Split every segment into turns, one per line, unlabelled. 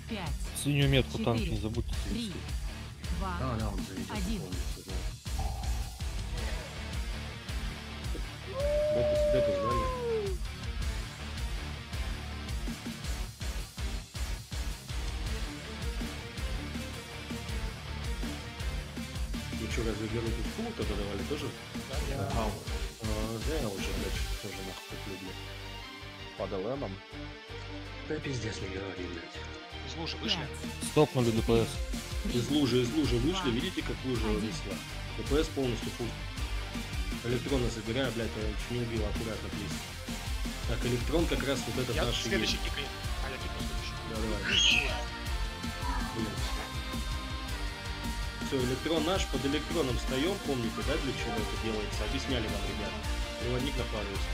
5,
Синюю метку танк
4,
не забудьте.
3, 2,
Да, да, он заведет
1.
полностью, да. Депус дали. Ну что, разве Геру тут фул тогда давали тоже?
Да.
Зря я уже, блядь, тоже нахуй люблю.
Под ЛМом.
Да пиздец, не говори, блядь.
Из лужи вышли.
5,
Стопнули ДПС.
Из лужи вышли, видите, как лужа вынесла? ДПС полностью фул. Электронно забираю, блядь, я чуть не убил, аккуратно, плиз. Так, электрон как раз вот этот
Я
наш.
следующий кикай. А, я кикну следующий.
Да, давай. Блядь. Все, электрон наш, под электроном встаем, помните, да, для чего это делается? Объясняли вам, ребят. Приводник на парус.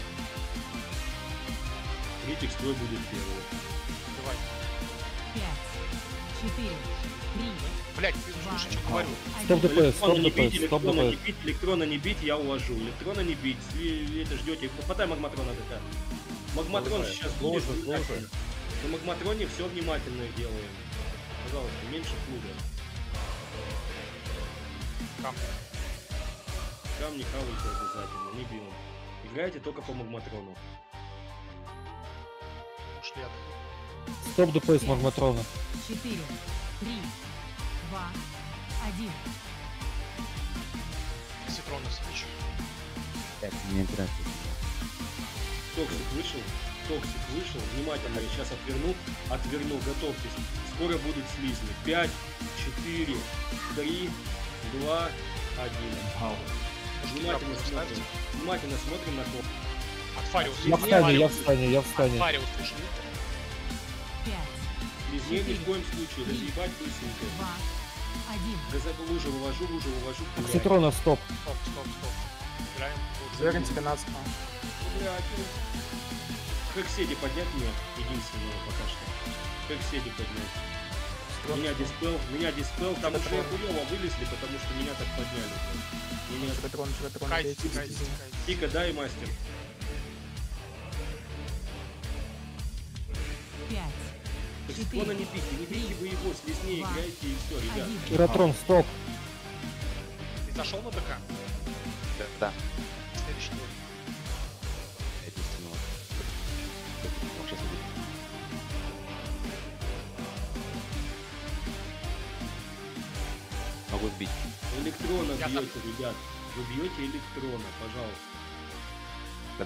Критик строй будет первый.
Давай.
5, 4, 3,
Блять, ты слушай, что говорю.
Стоп ДПС, стоп
Электрона не бить,
ДПС, стоп
электрона не
ДПС.
бить, электрона не бить, я увожу. Электрона не бить, это ждете. Попадай магматрона ДК. Магматрон сейчас будет.
Ложи.
На магматроне все внимательно делаем. Пожалуйста, меньше флуда.
Камни.
Камни хавайте обязательно, не бьем. Играйте только по магматрону.
Ушли от...
Стоп ДПС магматрона.
4, 3, 2, 1.
Ситрона свечи.
Токсик вышел, внимательно, я сейчас отверну, готовьтесь. Скоро будут слизни. 5, 4, 3, 2, 1. Внимательно смотрим на топ.
От Фариус.
Я в стане, я в стане, я в стане.
Фариус ушли.
5,
Слизней ни в коем случае, разъебать быстренько.
2, 1.
Лужу вывожу.
Окситрона стоп.
Стоп. Играем.
Зверин тебе надо спал.
Хекседи поднять мне, единственное пока что. Хекседи поднять. Меня диспел, там уже хуёво вылезли, потому что меня так подняли. Меня...
Чуватрон,
Кайт.
Пика, дай, мастер.
5,
Токсикона не бейте вы его, слизнее играйте и все, ребят.
1.
Киратрон стоп.
Ты зашел на ДК?
Да.
Следующий твой.
Могу сбить.
Электрона
Я
бьете, ребят. Вы бьете электрона, пожалуйста.
5,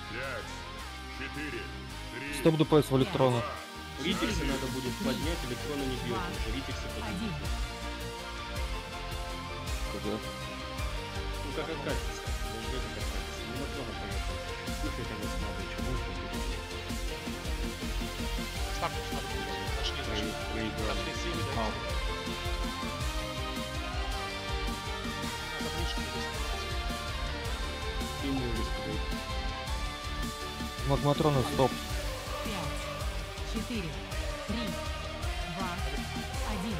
4, 3,
Стоп ДПС в электрона.
Ритикса надо будет поднять, электрона не бьете уже. Ритикса поднять. Ну как откатится. Даже это откатится. Не электрона поехал. Слушай, это не смотри, что может быть.
Ставку. Зашли.
Проиграл.
Зашли сильно, да. Надо ближе к нему.
Сильный выстрел.
Магматрона стоп.
5, 4, 3, 2, 1.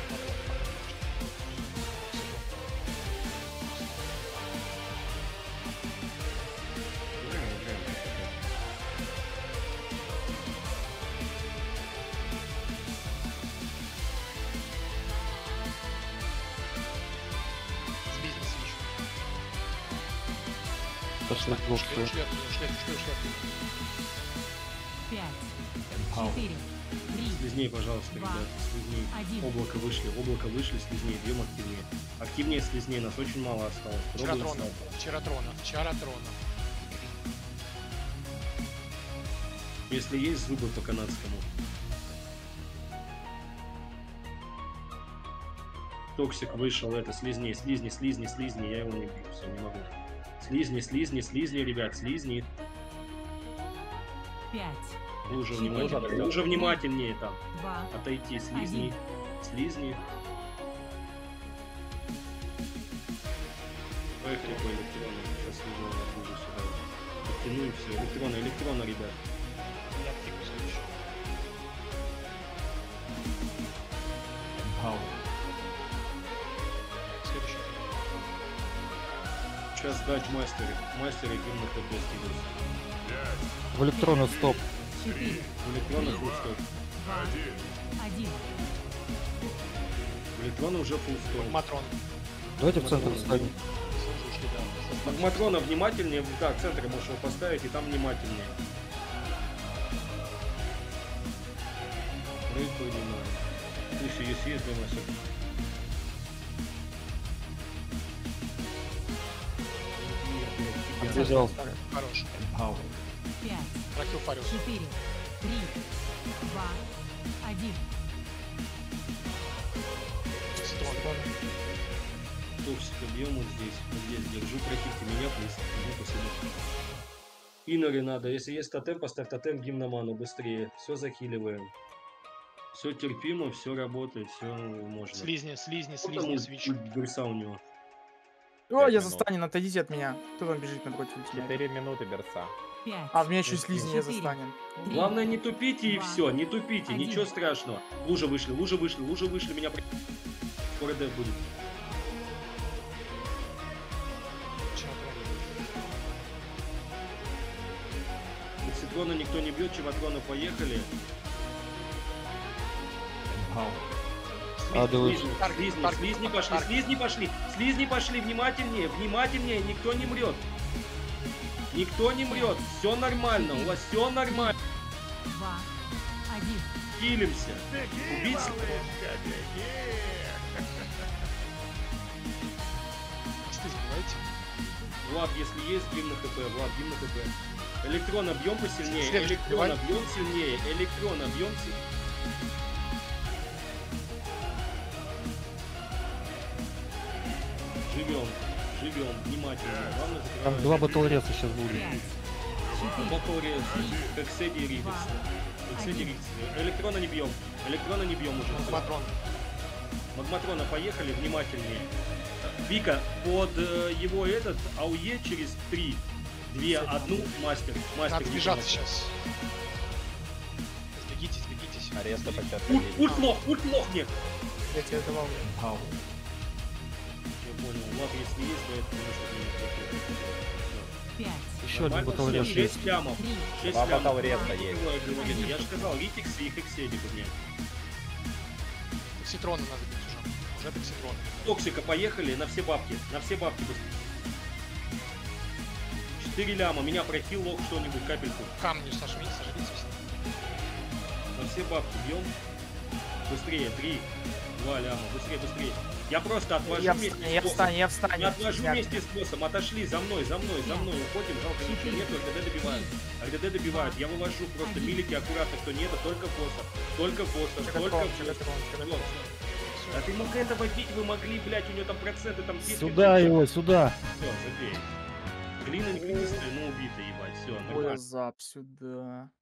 Сбили свич.
Пошли в глубь.
Ушли.
5, 4, 3,
Слизней, пожалуйста,
Два.
ребят. Слизней.
Один.
Облако вышли, слизней. Бьем активнее. Активнее слизней, нас очень мало осталось. Пробуем снайпер.
Чаратрона.
Если есть зубы по канадскому. Токсик вышел, это слизни, я его не бью, все, не могу. Слизни, ребят, слизни.
5,
Лужа
Четыре.
внимательнее, лужа внимательнее там.
2,
Отойти, слизни. Поехали по электрону, сейчас служу лужу сюда. Подтяну и все, электрона, ребят.
Я пику следующий. Следующий.
Сейчас дать мастере гимн ХП скидывать.
5,
В электрона стоп.
4,
Электрона тут стоит.
2,
1.
1.
Электрона уже фуллстон.
Матрон.
Давайте в центр ставим.
Снизу ушли, да.
Магматрона внимательнее, да, в центре можешь его поставить, и там внимательнее. Рейд принимаю. Слушай, если есть для нас...
Отбежал.
Хорош.
5,
Рахил Фариус.
4, 3, 2, 1.
Ситрон.
Токсика бьем вот здесь. Вот здесь держу, прокипьте меня, плюс. Спасибо. Иннеры надо. Если есть тотем, поставь тотем гимноману быстрее. Все захиливаем. Все терпимо, все работает, все можно.
Слизни, слизни,
Кто
слизни,
там
свич.
Берса у него?
О, я
минут.
застанен, отойдите от меня. Кто там бежит напротив меня?
4 минуты берца.
5,
А, в меня еще слизни, я
4,
застанен.
3,
Главное не тупите и
2,
все, не тупите,
1.
ничего страшного. Лужа вышли, лужа вышли, лужа вышли, меня скоро деф будет. Цитрона никто не бьет, Чематрона поехали.
Адовый.
Слизни пошли, слизни пошли, слизни пошли, внимательнее, внимательнее, никто не мрет. Никто не мрет, все нормально, у вас все нормально.
2, 1.
Килимся. Убить
Что сбиваете?
Влад, если есть, гимн на хп, Влад, гимн на хп. Электрона бьем посильнее,
Следующий
электрона
сбивай.
бьем сильнее, электрона бьем сильнее. Живем, живем, внимательно. Главное,
Там
закрываем.
2 батлреса сейчас будет.
5, 4,
Батлрез, как Сэдди и Ридерс. Как Сэдди и Ридерс. Электрона не бьем, электрона не бьем уже.
Матрон.
Магматрона поехали, внимательнее. Вика, под его этот АУЕ через 3, 2, 1, мастер.
Надо
Мастер.
сбежаться сейчас. Сбегитесь, сбегитесь.
Ареста по 5
Ульт лох мне.
Я тебе давал.
Я понял, Влад, если есть, то это конечно
5,
Еще один батлрес есть.
6 лямов.
3,
6
Два
лямов.
батлреса есть.
Я же сказал, Ритикс и Хекседик у меня.
Токситрона надо бить уже. Уже токситрон.
Токсика, поехали, на все бабки. На все бабки быстрее. 4 ляма, меня прохил лох что-нибудь, капельку.
Камни сожмите, сожмите все.
На все бабки бьем. Быстрее, 3, 2 ляма, быстрее, быстрее. Я просто отвожу
Я
вместе
встану, я
с боссом.
встану, я встану.
Я отвожу вместе с боссом, отошли, за мной, уходим, жалко ничего нету, РДД добивают. РДД добивают, я вывожу просто милики аккуратно, кто нет, только босса, только босса, только босса. А ты мог этого бить, вы могли, блять, у него там проценты, там 10.
Сюда его, сюда.
Все, забей. Глина не глинистая, но убита, ебать, все,
Ой,
нормально.
зап сюда.